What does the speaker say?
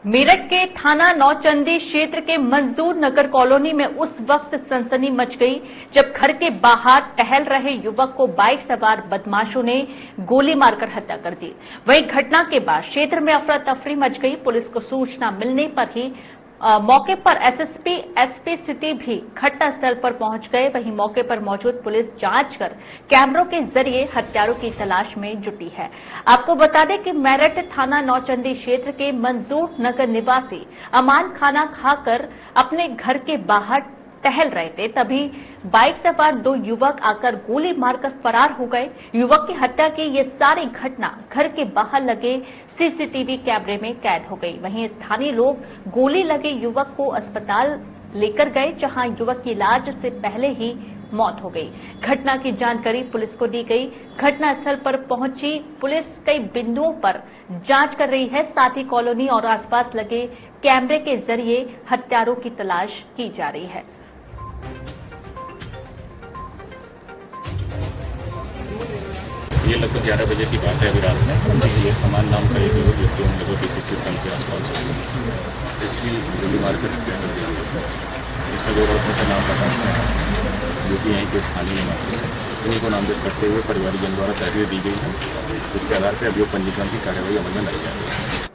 मेरठ के थाना नौचंदी क्षेत्र के मंजूर नगर कॉलोनी में उस वक्त सनसनी मच गई जब घर के बाहर टहल रहे युवक को बाइक सवार बदमाशों ने गोली मारकर हत्या कर दी। वहीं घटना के बाद क्षेत्र में अफरा तफरी मच गई। पुलिस को सूचना मिलने पर ही मौके पर एसएसपी एसपी सिटी भी घटनास्थल पर पहुंच गए। वहीं मौके पर मौजूद पुलिस जांच कर कैमरों के जरिए हत्यारों की तलाश में जुटी है। आपको बता दें कि मेरठ थाना नौचंदी क्षेत्र के मंजूर नगर निवासी अमान खाना खाकर अपने घर के बाहर टहल रहे थे, तभी बाइक सवार दो युवक आकर गोली मारकर फरार हो गए। युवक की हत्या की ये सारी घटना घर के बाहर लगे सीसीटीवी कैमरे में कैद हो गई। वहीं स्थानीय लोग गोली लगे युवक को अस्पताल लेकर गए, जहां युवक की इलाज से पहले ही मौत हो गई। घटना की जानकारी पुलिस को दी गई। घटनास्थल पर पहुंची पुलिस कई बिंदुओं पर जांच कर रही है, साथ ही कॉलोनी और आसपास लगे कैमरे के जरिए हत्यारों की तलाश की जा रही है। ये लगभग 11 बजे की बात है अभी रात में। ये अमान नाम का एक युवक जिसकी उम्र लगभग 21 साल के आसपास होगी, इसकी गोली मारकर हत्या कर दी गई। इसमें दो लड़कों का नाम प्रकाश है, जो कि यहीं के स्थानीय निवासी है। इन्हीं को नामजद करते हुए परिवारजन द्वारा तहरीर दी गई है, जिसके आधार पर अभियोग पंजीकरण की कार्रवाई अमल में लाई जा रही है।